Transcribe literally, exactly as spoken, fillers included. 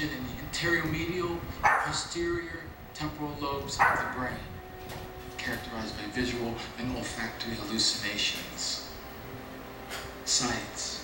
function in the anteromedial and posterior temporal lobes of the brain, characterized by visual and olfactory hallucinations. Science